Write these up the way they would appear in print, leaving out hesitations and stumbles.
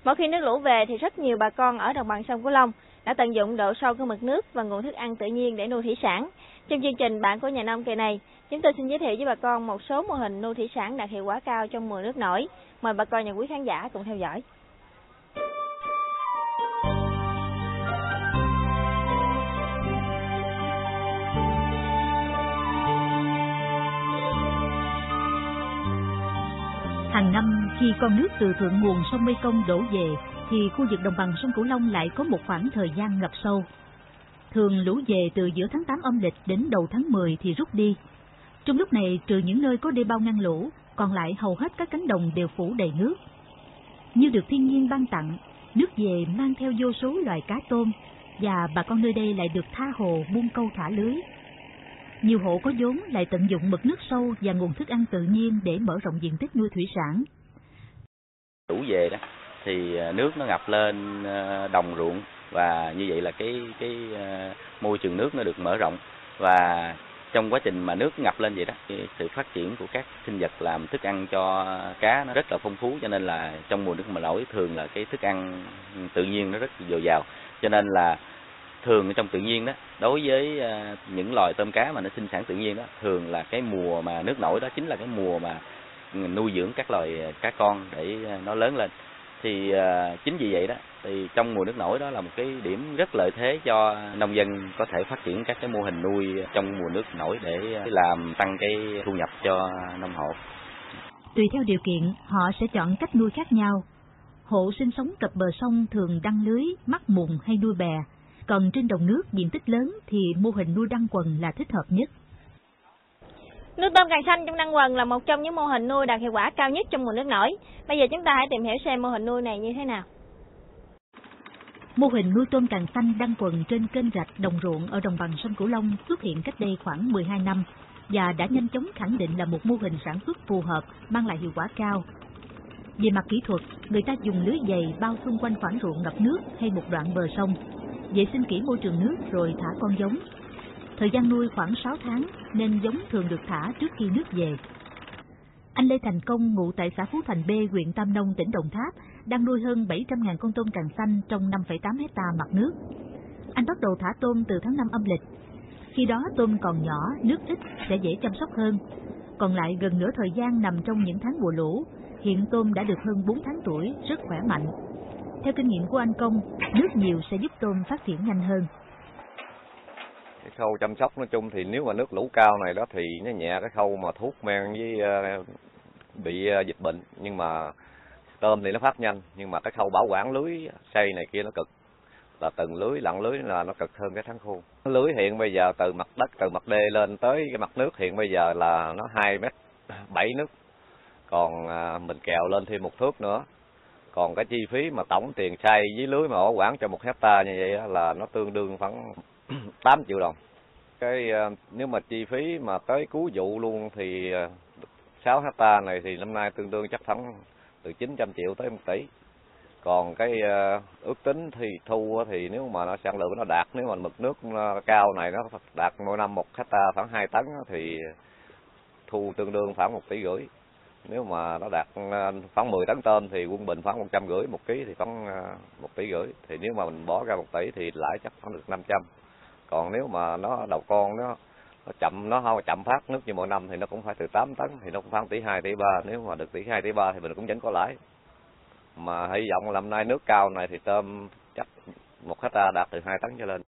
Mỗi khi nước lũ về thì rất nhiều bà con ở đồng bằng sông Cửu Long đã tận dụng độ sâu của mực nước và nguồn thức ăn tự nhiên để nuôi thủy sản. Trong chương trình Bạn của nhà nông kỳ này, chúng tôi xin giới thiệu với bà con một số mô hình nuôi thủy sản đạt hiệu quả cao trong mùa nước nổi. Mời bà con và quý khán giả cùng theo dõi. Hàng năm khi con nước từ thượng nguồn sông Mekong đổ về thì khu vực đồng bằng sông Cửu Long lại có một khoảng thời gian ngập sâu. Thường lũ về từ giữa tháng 8 âm lịch đến đầu tháng 10 thì rút đi. Trong lúc này trừ những nơi có đê bao ngăn lũ, còn lại hầu hết các cánh đồng đều phủ đầy nước. Như được thiên nhiên ban tặng, nước về mang theo vô số loài cá tôm và bà con nơi đây lại được tha hồ buông câu thả lưới. Nhiều hộ có vốn lại tận dụng mực nước sâu và nguồn thức ăn tự nhiên để mở rộng diện tích nuôi thủy sản. Lũ về đó thì nước nó ngập lên đồng ruộng và như vậy là cái môi trường nước nó được mở rộng, và trong quá trình mà nước ngập lên vậy đó, cái sự phát triển của các sinh vật làm thức ăn cho cá nó rất là phong phú, cho nên là trong mùa nước mà nổi thường là cái thức ăn tự nhiên nó rất dồi dào, cho nên là thường ở trong tự nhiên đó, đối với những loài tôm cá mà nó sinh sản tự nhiên đó, thường là cái mùa mà nước nổi đó chính là cái mùa mà nuôi dưỡng các loài cá con để nó lớn lên. Thì chính vì vậy đó, thì trong mùa nước nổi đó là một cái điểm rất lợi thế cho nông dân có thể phát triển các cái mô hình nuôi trong mùa nước nổi để làm tăng cái thu nhập cho nông hộ. Tùy theo điều kiện, họ sẽ chọn cách nuôi khác nhau. Hộ sinh sống cập bờ sông thường đăng lưới, mắc mùng hay nuôi bè. Còn trên đồng nước diện tích lớn thì mô hình nuôi đăng quần là thích hợp nhất. Nuôi tôm càng xanh trong đăng quần là một trong những mô hình nuôi đạt hiệu quả cao nhất trong mùa nước nổi. Bây giờ chúng ta hãy tìm hiểu xem mô hình nuôi này như thế nào. Mô hình nuôi tôm càng xanh đăng quần trên kênh rạch đồng ruộng ở đồng bằng sông Cửu Long xuất hiện cách đây khoảng 12 năm và đã nhanh chóng khẳng định là một mô hình sản xuất phù hợp, mang lại hiệu quả cao. Về mặt kỹ thuật, người ta dùng lưới dày bao xung quanh khoảng ruộng ngập nước hay một đoạn bờ sông, vệ sinh kỹ môi trường nước rồi thả con giống. Thời gian nuôi khoảng 6 tháng nên giống thường được thả trước khi nước về. Anh Lê Thành Công ngụ tại xã Phú Thành B, huyện Tam Nông, tỉnh Đồng Tháp đang nuôi hơn 700.000 con tôm càng xanh trong 5,8 hectare mặt nước. Anh bắt đầu thả tôm từ tháng 5 âm lịch. Khi đó tôm còn nhỏ, nước ít sẽ dễ chăm sóc hơn. Còn lại gần nửa thời gian nằm trong những tháng mùa lũ, hiện tôm đã được hơn 4 tháng tuổi, rất khỏe mạnh. Theo kinh nghiệm của anh Công, nước nhiều sẽ giúp tôm phát triển nhanh hơn. Cái khâu chăm sóc nói chung thì nếu mà nước lũ cao này đó thì nó nhẹ cái khâu mà thuốc men với bị dịch bệnh, nhưng mà tôm thì nó phát nhanh, nhưng mà cái khâu bảo quản lưới xây này kia nó cực, là từng lưới lặn lưới là nó cực hơn cái tháng khô. Lưới hiện bây giờ từ mặt đất, từ mặt đê lên tới cái mặt nước hiện bây giờ là nó 2,7 m nước, còn mình kèo lên thêm một thước nữa. Còn cái chi phí mà tổng tiền xây với lưới mà bảo quản cho 1 hectare như vậy là nó tương đương khoảng 8 triệu đồng. Cái nếu mà chi phí mà tới cuối vụ luôn thì 6 hectare này thì năm nay tương đương chắc khoảng từ 900 triệu tới 1 tỷ. Còn cái ước tính thì thu thì nếu mà nó sản lượng nó đạt, nếu mà mực nước nó cao này nó đạt mỗi năm 1 hectare khoảng 2 tấn thì thu tương đương khoảng 1,5 tỷ. Nếu mà nó đạt khoảng 10 tấn tôm thì quân bình khoảng 150 1 ký thì khoảng 1,5 tỷ. Thì nếu mà mình bỏ ra 1 tỷ thì lãi chắc khoảng được 500. Còn nếu mà nó đầu con nó không chậm phát nước như mọi năm thì nó cũng phải từ 8 tấn thì nó cũng khoảng 1,2 tỷ 2 tỷ 3. Nếu mà được 1,2 tỷ 3 thì mình cũng vẫn có lãi. Mà hy vọng là năm nay nước cao này thì tôm chắc 1 hectare đạt từ 2 tấn trở lên.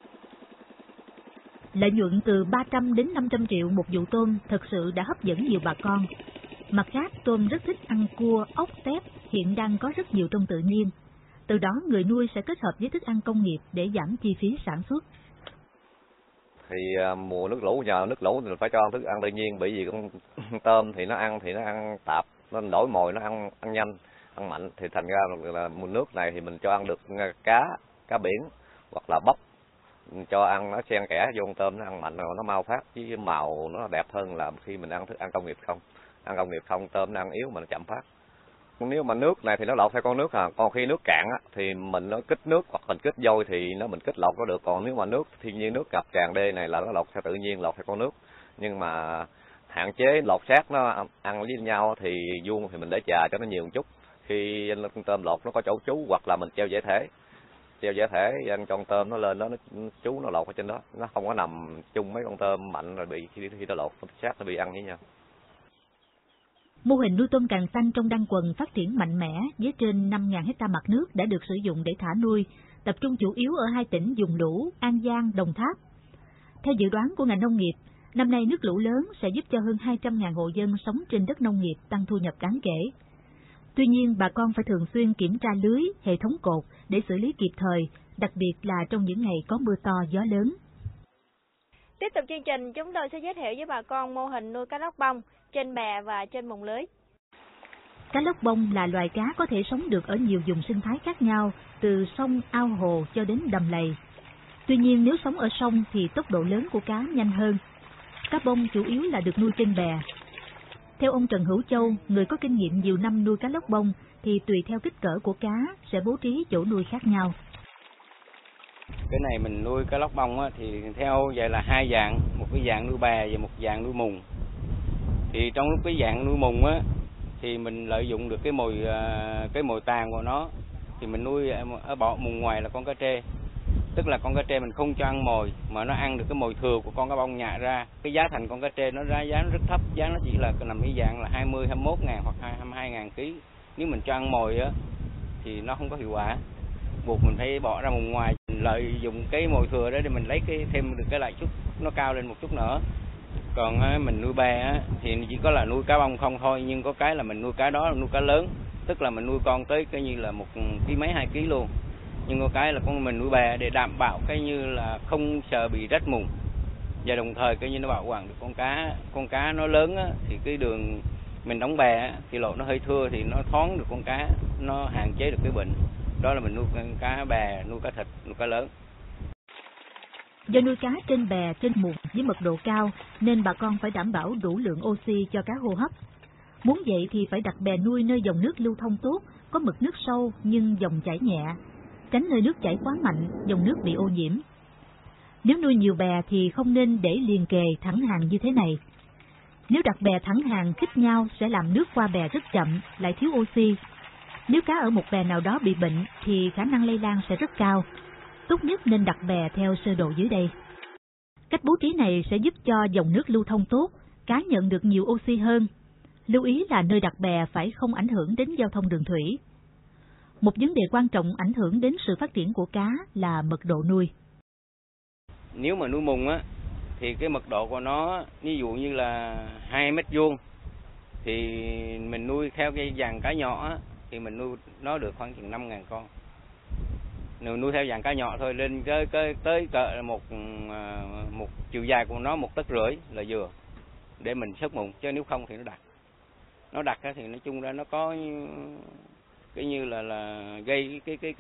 Lợi nhuận từ 300 đến 500 triệu một vụ tôm thực sự đã hấp dẫn nhiều bà con. Mặt khác, tôm rất thích ăn cua, ốc, tép, hiện đang có rất nhiều trong tự nhiên. Từ đó người nuôi sẽ kết hợp với thức ăn công nghiệp để giảm chi phí sản xuất. Thì mùa nước lũ, nhờ nước lũ thì mình phải cho thức ăn tự nhiên, bởi vì con tôm thì nó ăn tạp, nó đổi mồi, nó ăn nhanh, ăn mạnh, thì thành ra là mùa nước này thì mình cho ăn được cá biển hoặc là bắp, cho ăn nó xen kẽ vô con tôm, nó ăn mạnh rồi nó mau phát, với màu nó đẹp hơn là khi mình ăn thức ăn công nghiệp không. Ăn công nghiệp không tôm nó ăn yếu mà nó chậm phát. Nếu mà nước này thì nó lọt theo con nước còn khi nước cạn thì mình nó kích nước hoặc mình kích vôi thì mình kích lọt có được. Còn nếu mà nước thiên nhiên nước ngập tràn đê này là nó lọt theo tự nhiên, lọt theo con nước. Nhưng mà hạn chế lọt sát nó ăn với nhau thì vuông thì mình để chà cho nó nhiều một chút. khi con tôm lột nó có chỗ trú, hoặc là mình treo giải thể. Treo giải thể anh cho con tôm nó lên đó, nó trú nó lột ở trên đó, nó không có nằm chung mấy con tôm mạnh rồi bị khi nó lột nó sát nó bị ăn với nhau. Mô hình nuôi tôm càng xanh trong Đan Quần phát triển mạnh mẽ với trên 5.000 hectare mặt nước đã được sử dụng để thả nuôi, tập trung chủ yếu ở 2 tỉnh vùng lũ An Giang, Đồng Tháp. Theo dự đoán của ngành nông nghiệp, năm nay nước lũ lớn sẽ giúp cho hơn 200.000 hộ dân sống trên đất nông nghiệp tăng thu nhập đáng kể. Tuy nhiên, bà con phải thường xuyên kiểm tra lưới, hệ thống cột để xử lý kịp thời, đặc biệt là trong những ngày có mưa to, gió lớn. Tiếp tục chương trình, chúng tôi sẽ giới thiệu với bà con mô hình nuôi cá lóc bông trên bè và trên mùng lưới. Cá lóc bông là loài cá có thể sống được ở nhiều vùng sinh thái khác nhau, từ sông, ao hồ cho đến đầm lầy. Tuy nhiên, nếu sống ở sông thì tốc độ lớn của cá nhanh hơn. Cá bông chủ yếu là được nuôi trên bè. Theo ông Trần Hữu Châu, người có kinh nghiệm nhiều năm nuôi cá lóc bông, thì tùy theo kích cỡ của cá sẽ bố trí chỗ nuôi khác nhau. Cái này mình nuôi cá lóc bông á, thì theo vậy là 2 dạng, một cái dạng nuôi bè và một dạng nuôi mùng. Thì trong lúc cái dạng nuôi mùng á, thì mình lợi dụng được cái mồi tàn của nó, thì mình nuôi ở bỏ mùng ngoài là con cá trê. Tức là con cá trê mình không cho ăn mồi mà nó ăn được cái mồi thừa của con cá bông nhả ra. Cái giá thành con cá trê nó ra giá nó rất thấp, giá nó chỉ là nằm cái dạng là 20-21 ngàn hoặc 22 ngàn ký. Nếu mình cho ăn mồi á thì nó không có hiệu quả. Buộc mình phải bỏ ra mùng ngoài, mình lợi dụng cái mồi thừa đó để mình lấy thêm được cái lãi suất nó cao lên một chút nữa. Còn mình nuôi bè á thì chỉ có là nuôi cá bông không thôi, nhưng có cái là mình nuôi cá đó là nuôi cá lớn, tức là mình nuôi con tới cái như là 1 ký mấy 2 ký luôn. Nhưng có cái là con mình nuôi bè để đảm bảo cái như là không sợ bị rách mùng, và đồng thời cái như nó bảo quản được con cá nó lớn á, thì cái đường mình đóng bè á, thì lộ nó hơi thưa thì nó thoáng được con cá, nó hạn chế được cái bệnh. Đó là mình nuôi cá bè, nuôi cá thịt, nuôi cá lớn. Do nuôi cá trên bè, trên mùng với mật độ cao nên bà con phải đảm bảo đủ lượng oxy cho cá hô hấp. Muốn vậy thì phải đặt bè nuôi nơi dòng nước lưu thông tốt, có mực nước sâu nhưng dòng chảy nhẹ, tránh nơi nước chảy quá mạnh, dòng nước bị ô nhiễm. Nếu nuôi nhiều bè thì không nên để liền kề thẳng hàng như thế này. Nếu đặt bè thẳng hàng khít nhau sẽ làm nước qua bè rất chậm, lại thiếu oxy. Nếu cá ở một bè nào đó bị bệnh thì khả năng lây lan sẽ rất cao. Tốt nhất nên đặt bè theo sơ đồ dưới đây. Cách bố trí này sẽ giúp cho dòng nước lưu thông tốt, cá nhận được nhiều oxy hơn. Lưu ý là nơi đặt bè phải không ảnh hưởng đến giao thông đường thủy. Một vấn đề quan trọng ảnh hưởng đến sự phát triển của cá là mật độ nuôi. Nếu mà nuôi mùng á thì cái mật độ của nó ví dụ như là 2 mét vuông thì mình nuôi theo cái dàn cá nhỏ á, thì mình nuôi nó được khoảng chừng 5.000 con. Nếu nuôi theo dạng cá nhỏ thôi, lên tới cỡ một chiều dài của nó 1,5 tấc là vừa để mình xớt mùng, chứ nếu không thì nó đặc thì nói chung ra nó có cái như là gây cái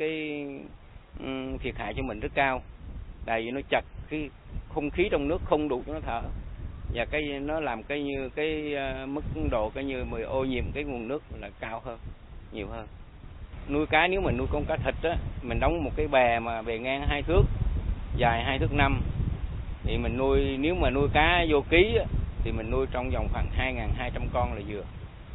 thiệt hại cho mình rất cao, tại vì nó chặt cái không khí trong nước không đủ cho nó thở, và cái nó làm cái như cái mức độ cái như ô nhiễm cái nguồn nước là cao hơn, nhiều hơn. Nuôi cá nếu mình nuôi con cá thịt á, mình đóng một cái bè mà bề ngang 2 thước, dài 2,5 thước, thì mình nuôi, nếu mà nuôi cá vô ký á, thì mình nuôi trong vòng khoảng 2.200 con là vừa.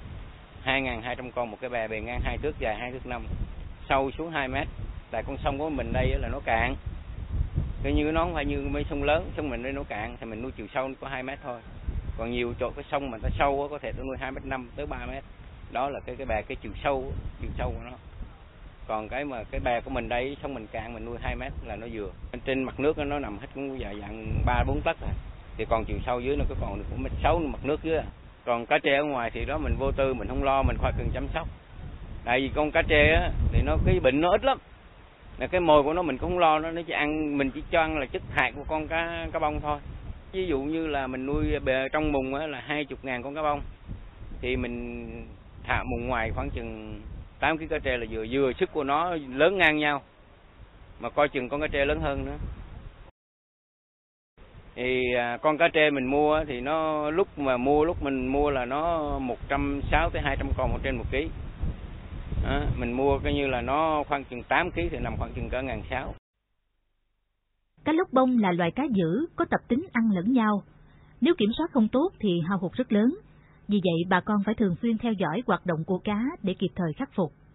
2.200 con một cái bè bề ngang 2 thước, dài 2,5 thước, sâu xuống 2 mét. Tại con sông của mình đây là nó cạn, cái như nó không phải như mấy sông lớn, sông mình đây nó cạn thì mình nuôi chiều sâu có 2 mét thôi. Còn nhiều chỗ cái sông mà nó sâu có thể tôi nuôi 2,5 mét tới 3 mét. Đó là cái bè cái chiều sâu của nó. Còn cái bè của mình đây sông mình cạn mình nuôi 2 mét là nó vừa. Trên mặt nước nó nằm hết cũng dạng 3-4 tấc rồi. Thì còn chiều sâu dưới nó có còn được 1,6 m mặt nước dưới. Còn cá trê ở ngoài thì đó mình vô tư, mình không lo, mình khỏi cần chăm sóc. Tại vì con cá trê á thì nó cái bệnh nó ít lắm. Là cái mồi của nó mình cũng không lo, nó chỉ ăn, mình chỉ cho ăn là chất hại của con cá bông thôi. Ví dụ như là mình nuôi trong mùng á là 20.000 con cá bông, thì mình thả mùng ngoài khoảng chừng 8 kg cá trê là vừa sức của nó lớn ngang nhau, mà coi chừng con cá trê lớn hơn nữa. Thì con cá trê mình mua thì nó lúc mình mua là nó 160 tới 200 con trên 1 kg. Mình mua coi như là nó khoảng chừng 8 kg thì nằm khoảng chừng cỡ 1.600. Cá lóc bông là loài cá dữ, có tập tính ăn lẫn nhau. Nếu kiểm soát không tốt thì hao hụt rất lớn. Vì vậy bà con phải thường xuyên theo dõi hoạt động của cá để kịp thời khắc phục.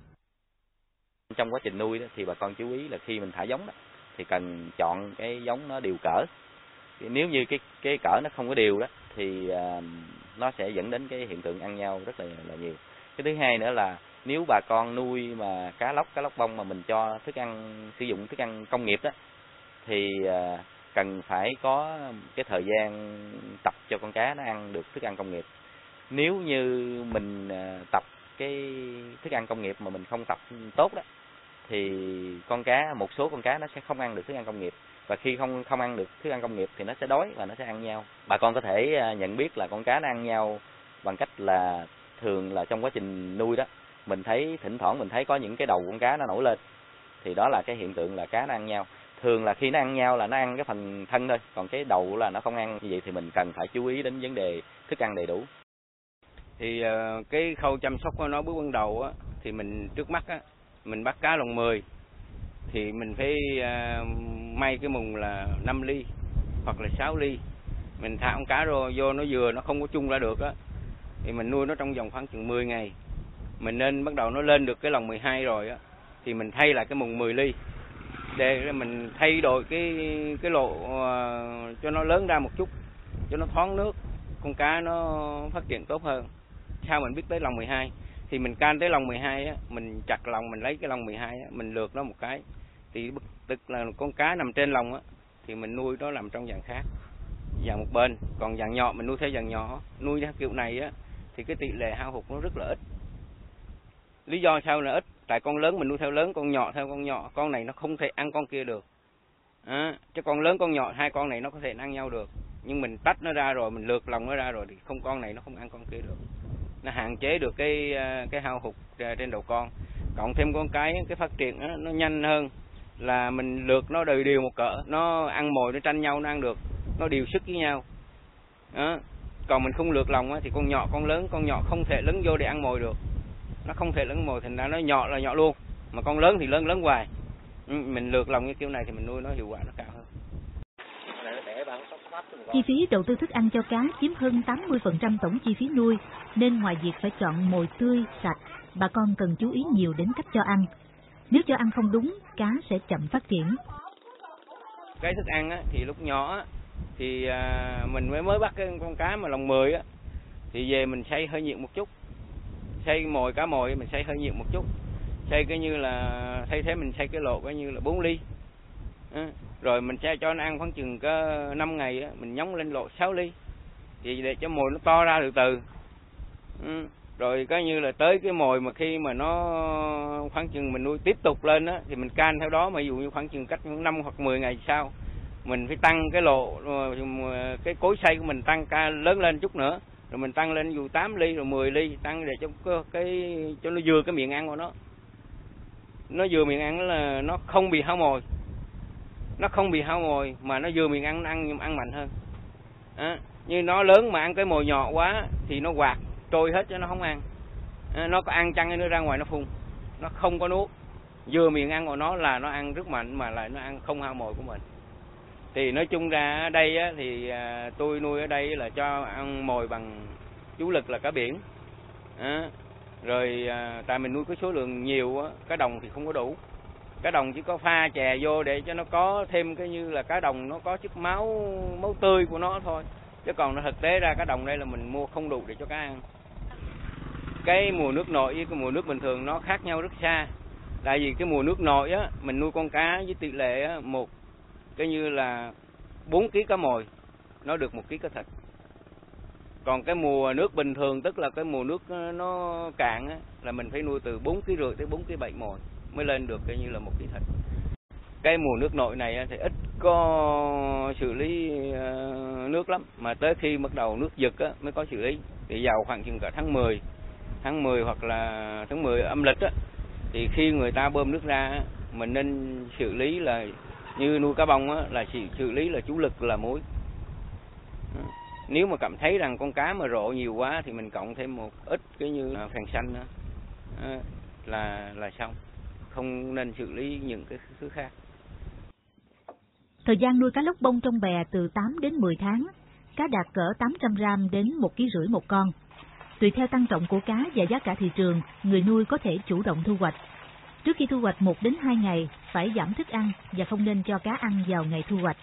Trong quá trình nuôi đó, thì bà con chú ý là khi mình thả giống đó, thì cần chọn cái giống nó đều cỡ. Nếu như cái cỡ nó không có đều đó thì nó sẽ dẫn đến cái hiện tượng ăn nhau rất là nhiều. Cái thứ hai nữa là nếu bà con nuôi mà cá lóc bông mà mình cho thức ăn, sử dụng thức ăn công nghiệp đó, thì cần phải có cái thời gian tập cho con cá nó ăn được thức ăn công nghiệp. Nếu như mình tập cái thức ăn công nghiệp mà mình không tập tốt đó, thì một số con cá nó sẽ không ăn được thức ăn công nghiệp, và khi không ăn được thức ăn công nghiệp thì nó sẽ đói và nó sẽ ăn nhau. Bà con có thể nhận biết là con cá nó ăn nhau bằng cách là thường là trong quá trình nuôi đó, mình thấy thỉnh thoảng mình thấy có những cái đầu con cá nó nổi lên, thì đó là cái hiện tượng là cá nó ăn nhau. Thường là khi nó ăn nhau là nó ăn cái phần thân thôi, còn cái đầu là nó không ăn. Như vậy thì mình cần phải chú ý đến vấn đề thức ăn đầy đủ. Thì cái khâu chăm sóc của nó bước ban đầu á, thì mình trước mắt á, mình bắt cá lồng 10 thì mình phải may cái mùng là 5 ly hoặc là 6 ly. Mình thả con cá vô nó vừa nó không có chung ra được á, thì mình nuôi nó trong vòng khoảng chừng 10 ngày. Mình nên bắt đầu nó lên được cái lồng 12 rồi á, thì mình thay lại cái mùng 10 ly để mình thay đổi cái lộ cho nó lớn ra một chút, cho nó thoáng nước, con cá nó phát triển tốt hơn. Sao mình biết tới lồng 12? Thì mình can tới lồng 12 á, mình chặt lồng, mình lấy cái lồng 12 á, mình lượt nó một cái, thì tức là con cá nằm trên lồng á, thì mình nuôi nó nằm trong dạng khác, dạng một bên. Còn dạng nhỏ mình nuôi theo dạng nhỏ, nuôi theo kiểu này á, thì cái tỷ lệ hao hụt nó rất là ít. Lý do sao là ít? Tại con lớn mình nuôi theo lớn, con nhỏ theo con nhỏ, con này nó không thể ăn con kia được. Chứ con lớn con nhỏ, hai con này nó có thể ăn nhau được, nhưng mình tách nó ra rồi, mình lượt lòng nó ra rồi thì con này nó không ăn con kia được. Nó hạn chế được cái hao hụt trên đầu con. Cộng thêm con cái phát triển nó nhanh hơn là mình lượt nó đều một cỡ, nó ăn mồi nó tranh nhau nó ăn được, nó điều sức với nhau. Còn mình không lượt lòng thì con nhỏ con nhỏ không thể lấn vô để ăn mồi được, nó không thể lấn mồi, thành ra nó nhỏ là nhỏ luôn, mà con lớn thì lớn hoài. Mình lượt lòng như kiểu này thì mình nuôi nó hiệu quả nó cao hơn. Chi phí đầu tư thức ăn cho cá chiếm hơn 80% tổng chi phí nuôi, nên ngoài việc phải chọn mồi tươi, sạch, bà con cần chú ý nhiều đến cách cho ăn. Nếu cho ăn không đúng, cá sẽ chậm phát triển. Cái thức ăn thì lúc nhỏ thì mình mới bắt cái con cá mà lồng 10 thì về mình xay hơi nhiệt một chút, xay cá mồi mình xay hơi nhiệt một chút, xay cái như là thay thế mình xay cái lỗ coi như là 4 ly. Rồi mình cho nó ăn khoảng chừng có 5 ngày mình nhúng lên lỗ 6 ly, thì để cho mồi nó to ra từ từ. Rồi coi như là tới cái mồi mà khi mà nó khoảng chừng mình nuôi tiếp tục lên thì mình can theo đó, mà ví dụ như khoảng chừng cách 5 hoặc 10 ngày sau mình phải tăng cái lỗ, cái cối xay của mình tăng ca lớn lên chút nữa, rồi mình tăng lên dù 8 ly rồi 10 ly, tăng để cho nó vừa cái miệng ăn của nó vừa miệng ăn là nó không bị hao mồi. Nó không bị hao mồi mà nó vừa miệng ăn mạnh hơn. Như nó lớn mà ăn cái mồi nhỏ quá thì nó quạt trôi hết cho nó không ăn. Nó có ăn chăng nó ra ngoài nó phun, nó không có nuốt. Vừa miệng ăn của nó là nó ăn rất mạnh, mà lại nó ăn không hao mồi của mình. Thì nói chung ra ở đây thì tôi nuôi ở đây là cho ăn mồi bằng chủ lực là cá biển. Rồi tại mình nuôi cái số lượng nhiều cá đồng thì không có đủ. Cá đồng chỉ có pha chè vô để cho nó có thêm cái như là cá đồng nó có chút máu tươi của nó thôi. Chứ còn nó thực tế ra cá đồng đây là mình mua không đủ để cho cá ăn. Cái mùa nước nội với cái mùa nước bình thường nó khác nhau rất xa. Tại vì cái mùa nước nội mình nuôi con cá với tỷ lệ một cái như là 4 kg cá mồi nó được 1 kg cá thịt. Còn cái mùa nước bình thường, tức là cái mùa nước nó cạn là mình phải nuôi từ 4,5 kg tới 4,7 kg mồi mới lên được cái như là 1 kg thịt. Cái mùa nước nội này thì ít có xử lý nước lắm, mà tới khi bắt đầu nước giật mới có xử lý. Thì vào khoảng chừng cả tháng 10 hoặc là tháng 10 âm lịch thì khi người ta bơm nước ra mình nên xử lý là như nuôi cá bông là xử lý là chủ lực là muối. Nếu mà cảm thấy rằng con cá mà rộ nhiều quá thì mình cộng thêm một ít cái như phèn xanh là xong, không nên xử lý những cái thứ khác. Thời gian nuôi cá lóc bông trong bè từ 8 đến 10 tháng, cá đạt cỡ 800 gram đến 1,5 kg một con. Tùy theo tăng trọng của cá và giá cả thị trường, người nuôi có thể chủ động thu hoạch. Trước khi thu hoạch 1 đến 2 ngày, phải giảm thức ăn và không nên cho cá ăn vào ngày thu hoạch.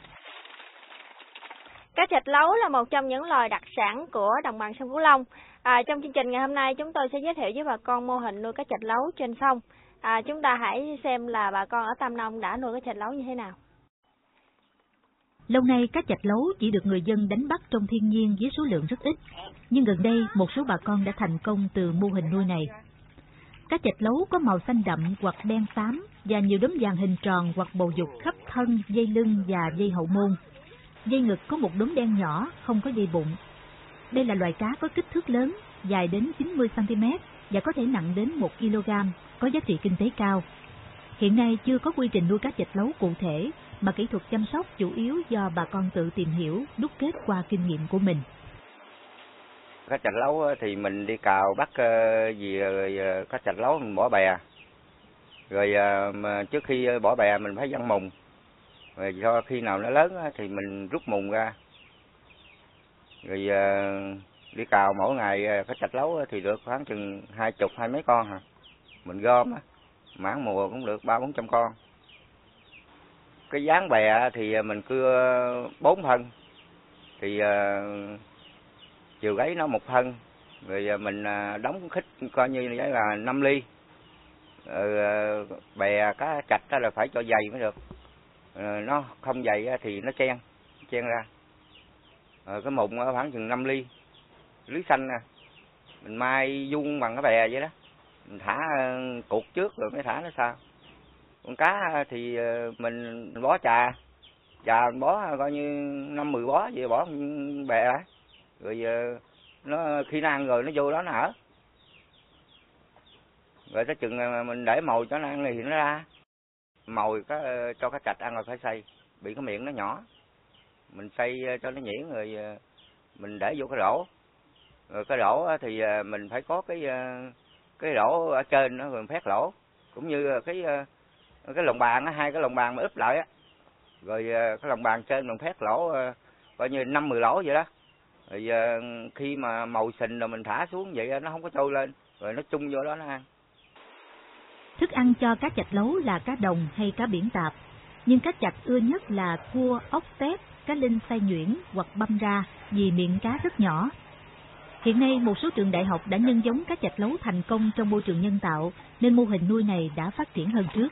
Cá trạch lấu là một trong những loài đặc sản của đồng bằng sông Cửu Long. Trong chương trình ngày hôm nay chúng tôi sẽ giới thiệu với bà con mô hình nuôi cá trạch lấu trên sông. Chúng ta hãy xem là bà con ở Tam Nông đã nuôi cá trạch lấu như thế nào. Lâu nay cá trạch lấu chỉ được người dân đánh bắt trong thiên nhiên với số lượng rất ít, nhưng gần đây một số bà con đã thành công từ mô hình nuôi này. Cá trạch lấu có màu xanh đậm hoặc đen xám và nhiều đốm vàng hình tròn hoặc bầu dục khắp thân, dây lưng và dây hậu môn. Dây ngực có một đốm đen nhỏ, không có dây bụng. Đây là loài cá có kích thước lớn, dài đến 90 cm và có thể nặng đến 1 kg, có giá trị kinh tế cao. Hiện nay chưa có quy trình nuôi cá trạch lấu cụ thể, mà kỹ thuật chăm sóc chủ yếu do bà con tự tìm hiểu, đúc kết qua kinh nghiệm của mình. Cá trạch lấu thì mình đi cào bắt gì rồi cá trạch lấu mình bỏ bè. Rồi mà trước khi bỏ bè mình phải văng mùng. Rồi do khi nào nó lớn thì mình rút mùng ra. Rồi đi cào mỗi ngày cá trạch lấu thì được khoảng chừng 20 mấy con hả. Mình gom mãn mùa cũng được 300-400 con. Cái dáng bè thì mình cưa 4 phân. Thì chiều gáy nó 1 phân. Rồi mình đóng khích coi như vậy là 5 ly. Bè cá trạch là phải cho dày mới được. Nó không dày thì nó chen ra. Cái mùng khoảng chừng 5 ly. Lưới xanh nè. Mình mai vuông bằng cái bè vậy đó. Mình thả cột trước rồi mới thả nó sau. Con cá thì mình bó trà mình bó coi như 5-10 bó vậy, bỏ bè rồi nó khi nó ăn rồi nó vô đó nó ở. Rồi tới chừng mình để mồi cho nó ăn thì nó ra. Mồi cho cá trạch ăn rồi phải xay, bị cái miệng nó nhỏ. Mình xay cho nó nhuyễn rồi mình để vô cái rổ. Rồi cái rổ thì mình phải có cái rổ ở trên nó rồi mình phét lỗ, cũng như cái lồng bàn á, 2 cái lồng bàn mà úp lại á. Rồi cái lồng bàn trên mình phét lỗ coi như 5-10 lỗ vậy đó. Rồi khi mà màu sình rồi mình thả xuống vậy nó không có trôi lên, rồi nó chung vô đó nó ăn. Thức ăn cho cá trạch lấu là cá đồng hay cá biển tạp, nhưng cá trạch ưa nhất là cua, ốc tép, cá linh xay nhuyễn hoặc băm ra vì miệng cá rất nhỏ. Hiện nay một số trường đại học đã nhân giống cá trạch lấu thành công trong môi trường nhân tạo, nên mô hình nuôi này đã phát triển hơn trước.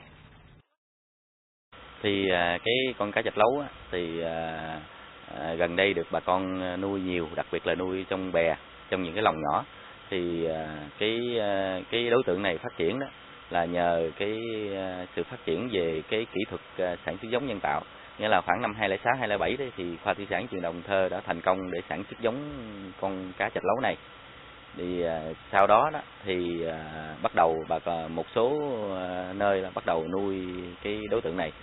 Thì cái con cá trạch lấu thì gần đây được bà con nuôi nhiều, đặc biệt là nuôi trong bè, trong những cái lồng nhỏ. Thì cái đối tượng này phát triển đó là nhờ cái sự phát triển về cái kỹ thuật sản xuất giống nhân tạo. Nghĩa là khoảng năm 2006, 2007 đấy thì khoa thủy sản trường Cần Thơ đã thành công để sản xuất giống con cá trạch lấu này. Thì sau đó thì bắt đầu một số nơi bắt đầu nuôi cái đối tượng này.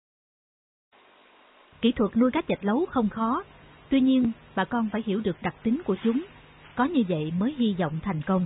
Kỹ thuật nuôi cá trạch lấu không khó, tuy nhiên bà con phải hiểu được đặc tính của chúng, có như vậy mới hy vọng thành công.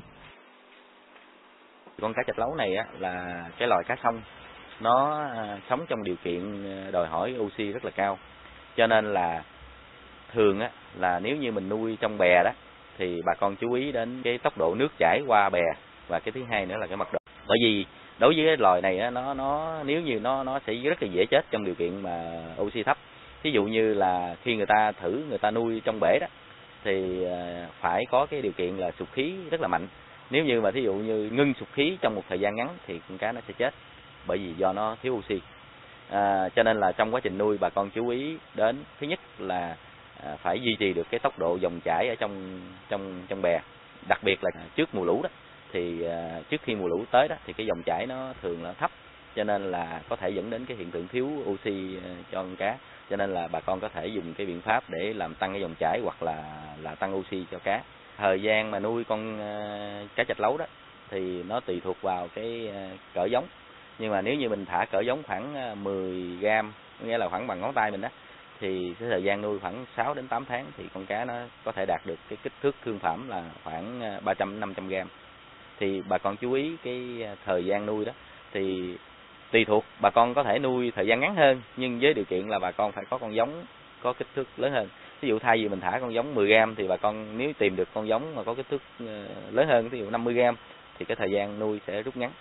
Con cá trạch lấu này là cái loài cá sông, nó sống trong điều kiện đòi hỏi oxy rất là cao, cho nên là thường là nếu như mình nuôi trong bè đó thì bà con chú ý đến cái tốc độ nước chảy qua bè, và cái thứ hai nữa là cái mật độ. Bởi vì đối với cái loài này nó nếu như nó sẽ rất là dễ chết trong điều kiện mà oxy thấp. Ví dụ như là khi người ta nuôi trong bể đó thì phải có cái điều kiện là sục khí rất là mạnh. Nếu như mà thí dụ như ngưng sục khí trong một thời gian ngắn thì con cá nó sẽ chết, bởi vì do nó thiếu oxy. Cho nên là trong quá trình nuôi bà con chú ý đến, thứ nhất là phải duy trì được cái tốc độ dòng chảy ở trong bè, đặc biệt là trước mùa lũ đó. Thì trước khi mùa lũ tới đó thì cái dòng chảy nó thường là thấp, cho nên là có thể dẫn đến cái hiện tượng thiếu oxy cho con cá. Cho nên là bà con có thể dùng cái biện pháp để làm tăng cái dòng chảy hoặc là tăng oxy cho cá. Thời gian mà nuôi con cá trạch lấu đó thì nó tùy thuộc vào cái cỡ giống. Nhưng mà nếu như mình thả cỡ giống khoảng 10 gram, nghĩa là khoảng bằng ngón tay mình đó, thì cái thời gian nuôi khoảng 6 đến 8 tháng thì con cá nó có thể đạt được cái kích thước thương phẩm là khoảng 300-500 gram. Thì bà con chú ý cái thời gian nuôi đó thì tùy thuộc, bà con có thể nuôi thời gian ngắn hơn, nhưng với điều kiện là bà con phải có con giống có kích thước lớn hơn. Ví dụ thay vì mình thả con giống 10 gram thì bà con nếu tìm được con giống mà có kích thước lớn hơn, ví dụ 50 gram thì cái thời gian nuôi sẽ rút ngắn.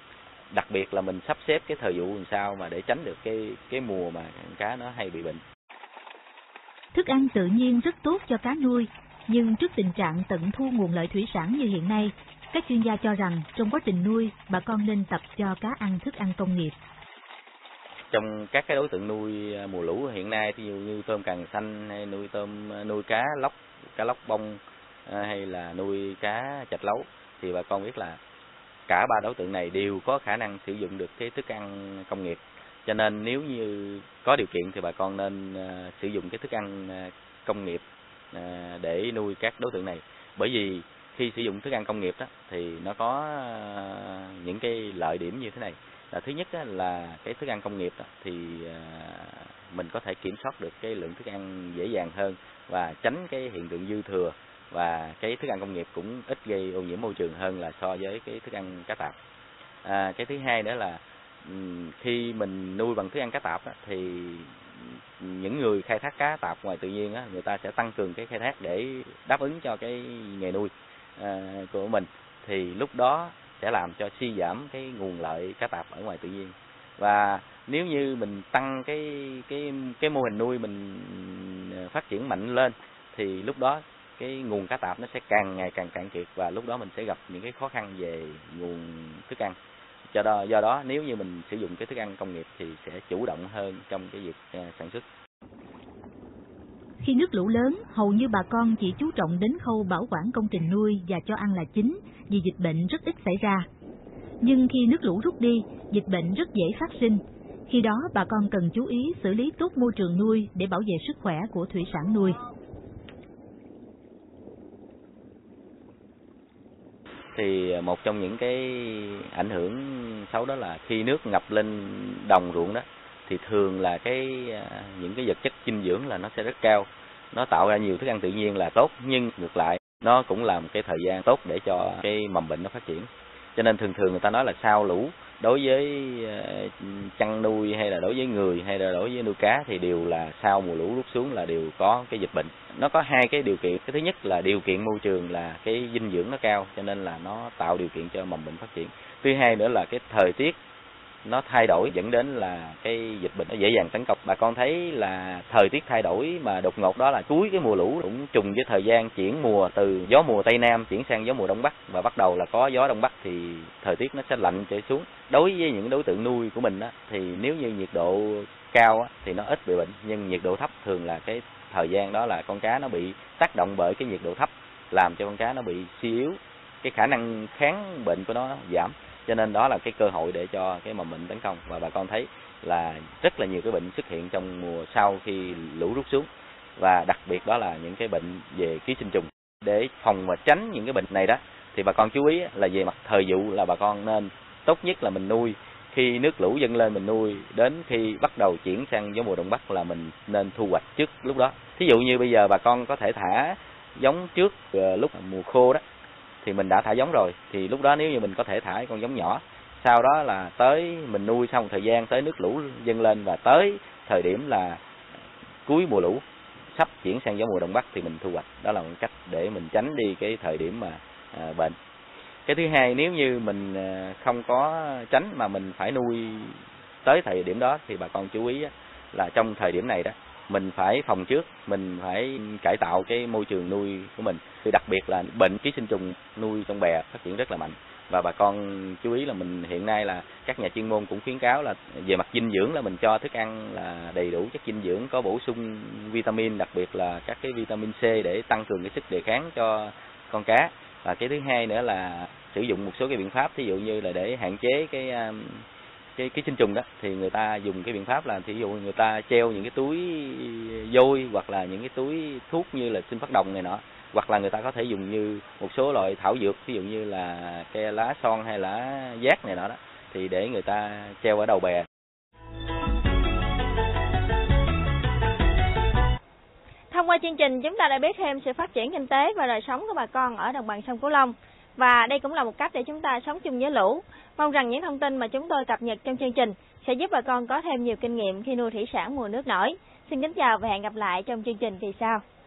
đặc biệt là mình sắp xếp cái thời vụ làm sao mà để tránh được cái mùa mà cá nó hay bị bệnh. Thức ăn tự nhiên rất tốt cho cá nuôi, nhưng trước tình trạng tận thu nguồn lợi thủy sản như hiện nay, các chuyên gia cho rằng trong quá trình nuôi, bà con nên tập cho cá ăn thức ăn công nghiệp. Trong các cái đối tượng nuôi mùa lũ hiện nay, ví dụ như tôm càng xanh hay nuôi cá lóc bông hay là nuôi cá chạch lấu, thì bà con biết là cả ba đối tượng này đều có khả năng sử dụng được cái thức ăn công nghiệp. Cho nên nếu như có điều kiện thì bà con nên sử dụng cái thức ăn công nghiệp để nuôi các đối tượng này. Bởi vì khi sử dụng thức ăn công nghiệp đó thì nó có những cái lợi điểm như thế này. Là thứ nhất là cái thức ăn công nghiệp đó, thì mình có thể kiểm soát được cái lượng thức ăn dễ dàng hơn và tránh cái hiện tượng dư thừa, và cái thức ăn công nghiệp cũng ít gây ô nhiễm môi trường hơn là so với cái thức ăn cá tạp. Cái thứ hai nữa là khi mình nuôi bằng thức ăn cá tạp đó, thì những người khai thác cá tạp ngoài tự nhiên đó, người ta sẽ tăng cường cái khai thác để đáp ứng cho cái nghề nuôi của mình, thì lúc đó sẽ làm cho suy giảm cái nguồn lợi cá tạp ở ngoài tự nhiên. Và nếu như mình tăng cái mô hình nuôi mình phát triển mạnh lên, thì lúc đó cái nguồn cá tạp nó sẽ càng ngày càng cạn kiệt, và lúc đó mình sẽ gặp những cái khó khăn về nguồn thức ăn. Do đó nếu như mình sử dụng cái thức ăn công nghiệp thì sẽ chủ động hơn trong cái việc sản xuất. Khi nước lũ lớn, hầu như bà con chỉ chú trọng đến khâu bảo quản công trình nuôi và cho ăn là chính, vì dịch bệnh rất ít xảy ra. Nhưng khi nước lũ rút đi, dịch bệnh rất dễ phát sinh. Khi đó bà con cần chú ý xử lý tốt môi trường nuôi để bảo vệ sức khỏe của thủy sản nuôi. Thì một trong những cái ảnh hưởng xấu đó là khi nước ngập lên đồng ruộng đó, thì thường là những cái vật chất dinh dưỡng là nó sẽ rất cao, nó tạo ra nhiều thức ăn tự nhiên là tốt, nhưng ngược lại nó cũng là một cái thời gian tốt để cho cái mầm bệnh nó phát triển. Cho nên thường người ta nói là sau lũ, đối với chăn nuôi hay là đối với người hay là đối với nuôi cá thì đều là sau mùa lũ rút xuống là đều có cái dịch bệnh. Nó có hai cái điều kiện. Cái thứ nhất là điều kiện môi trường là cái dinh dưỡng nó cao, cho nên là nó tạo điều kiện cho mầm bệnh phát triển. Thứ hai nữa là cái thời tiết nó thay đổi dẫn đến là cái dịch bệnh nó dễ dàng tấn công. Bà con thấy là thời tiết thay đổi mà đột ngột đó là cuối cái mùa lũ cũng trùng với thời gian chuyển mùa từ gió mùa Tây Nam chuyển sang gió mùa Đông Bắc, và bắt đầu là có gió Đông Bắc thì thời tiết nó sẽ lạnh trở xuống. Đối với những đối tượng nuôi của mình á, thì nếu như nhiệt độ cao á, thì nó ít bị bệnh, nhưng nhiệt độ thấp thường là cái thời gian đó là con cá nó bị tác động bởi cái nhiệt độ thấp, làm cho con cá nó bị suy yếu, cái khả năng kháng bệnh của nó giảm. Cho nên đó là cái cơ hội để cho cái mầm bệnh tấn công, và bà con thấy là rất là nhiều cái bệnh xuất hiện trong mùa sau khi lũ rút xuống, và đặc biệt đó là những cái bệnh về ký sinh trùng. Để phòng và tránh những cái bệnh này đó thì bà con chú ý là về mặt thời vụ là bà con nên tốt nhất là mình nuôi khi nước lũ dâng lên mình nuôi, đến khi bắt đầu chuyển sang gió mùa Đông Bắc là mình nên thu hoạch trước lúc đó. Thí dụ như bây giờ bà con có thể thả giống trước lúc mùa khô đó thì mình đã thả giống rồi, thì lúc đó nếu như mình có thể thả con giống nhỏ, sau đó là tới mình nuôi sau một thời gian tới nước lũ dâng lên, và tới thời điểm là cuối mùa lũ sắp chuyển sang gió mùa Đông Bắc thì mình thu hoạch. Đó là một cách để mình tránh đi cái thời điểm mà bệnh. Cái thứ hai, nếu như mình không có tránh mà mình phải nuôi tới thời điểm đó thì bà con chú ý là trong thời điểm này đó mình phải phòng trước, mình phải cải tạo cái môi trường nuôi của mình. Thì đặc biệt là bệnh ký sinh trùng nuôi trong bè phát triển rất là mạnh, và bà con chú ý là mình hiện nay là các nhà chuyên môn cũng khuyến cáo là về mặt dinh dưỡng là mình cho thức ăn là đầy đủ chất dinh dưỡng, có bổ sung vitamin, đặc biệt là các cái vitamin C để tăng cường cái sức đề kháng cho con cá. Và cái thứ hai nữa là sử dụng một số cái biện pháp, ví dụ như là để hạn chế cái ký sinh trùng đó, thì người ta dùng cái biện pháp là ví dụ người ta treo những cái túi vôi hoặc là những cái túi thuốc như là sinh phát đồng này nọ, hoặc là người ta có thể dùng như một số loại thảo dược, ví dụ như là cây lá son hay lá giác này nọ đó, thì để người ta treo ở đầu bè. Thông qua chương trình, chúng ta đã biết thêm sự phát triển kinh tế và đời sống của bà con ở đồng bằng sông Cửu Long. Và đây cũng là một cách để chúng ta sống chung với lũ. Mong rằng những thông tin mà chúng tôi cập nhật trong chương trình sẽ giúp bà con có thêm nhiều kinh nghiệm khi nuôi thủy sản mùa nước nổi. Xin kính chào và hẹn gặp lại trong chương trình kỳ sau.